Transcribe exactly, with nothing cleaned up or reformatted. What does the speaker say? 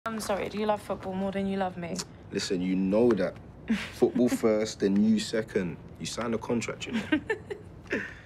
I'm sorry, do you love football more than you love me? Listen, you know that. Football first, then you second. You signed a contract, you know.